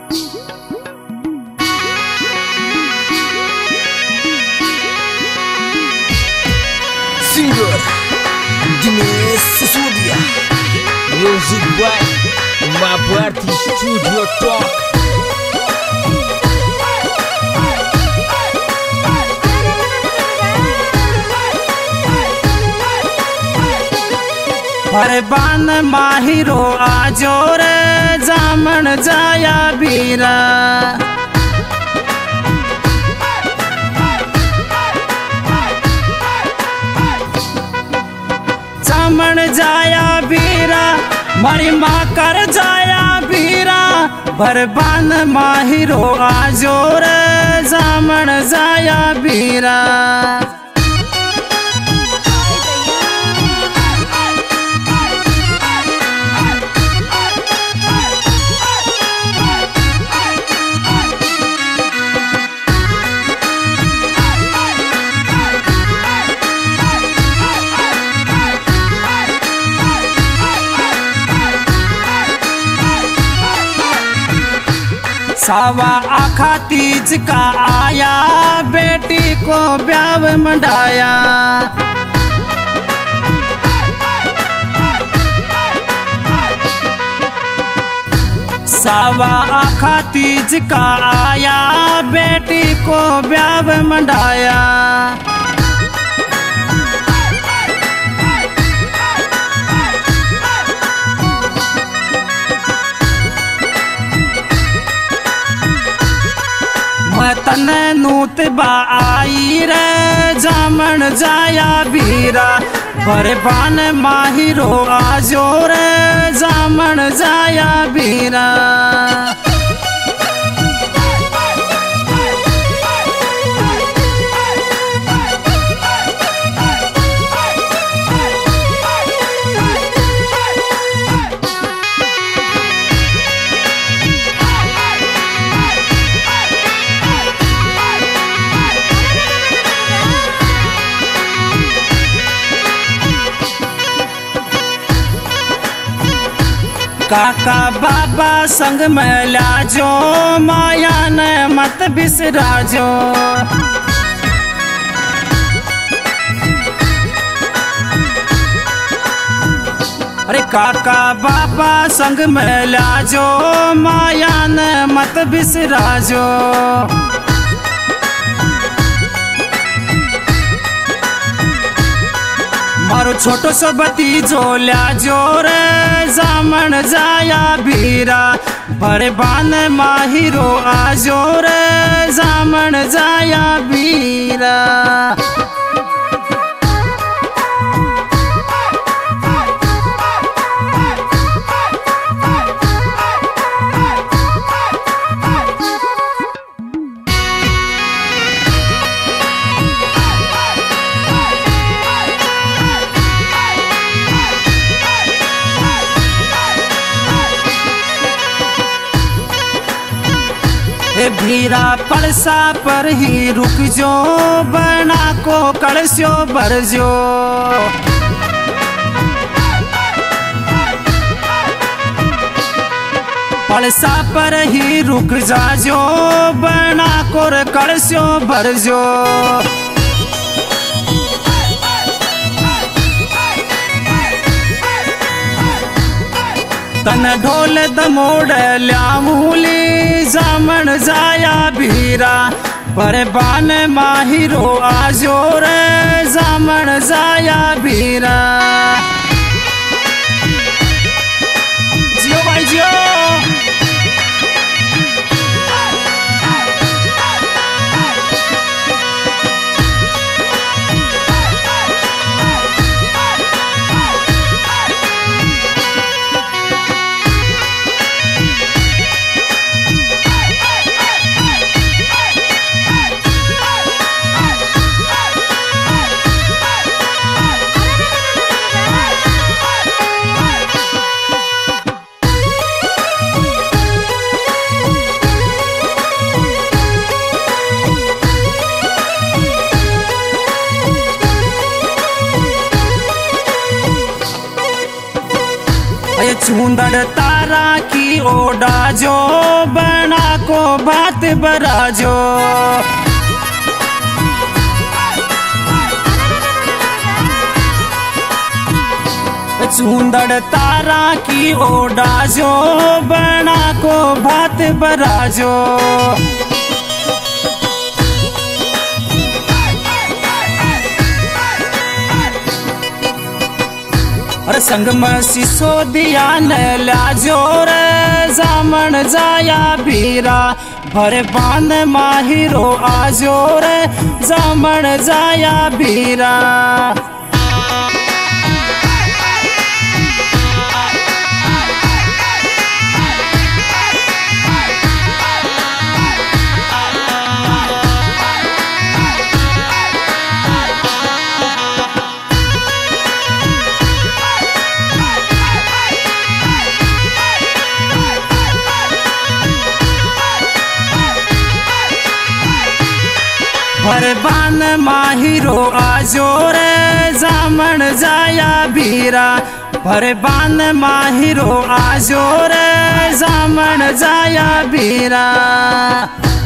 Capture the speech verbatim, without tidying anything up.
Singer Dinesh Sisodia, music by Mahabharati Studio Talk. परबान माहिरो आजो रे जामन जाया बीरा, जामन जाया बीरा मारी माँ कर जाया बीरा। परबान माहिरो आजो रे जामन जाया बीरा। सावा आखा तीज का आया, बेटी को ब्याह मंडाया। सावा आखा तीज का आया, बेटी को ब्याह मंडाया। तन नूत बा आई रे जामन जाया बीरा। परबान माहिरो आजो रे जामन जाया बीरा। काका बाबा संग में लाजो, माया ने मत बिसराजो। अरे काका बाबा संग में लाजो, माया ने मत बिसराजो। मारो छोटो सो भतीजो लाजो रे जामन जाया बीरा। परबान माहिरो आजो रे जामन जाया बीरा। भीरा पड़सा पर ही रुक जो, बना को कलस्यो बरजो। पड़सा पर ही रुक जाजो, बना को कलस्यो बरजो। तन ढोल दमोड़ ल्यामूली, जामन जाया बीरा। परबान माहिरो आजो रे जामन जाया बीरा। जियो भाई जियो। सुंदर तारा की ओडा जो बना को बात बराजो। सुंदर तारा की ओडा जो बना को बात बराजो। और संग में सिसो दिया न लाजो रे जामन जाया बीरा भरे बांध माहिरो आजो रे जामन जाया बीरा। भरबान माहिरो आजो रे जामन जाया बीरा भरबान माहिरो आजो रे जामन जाया बीरा।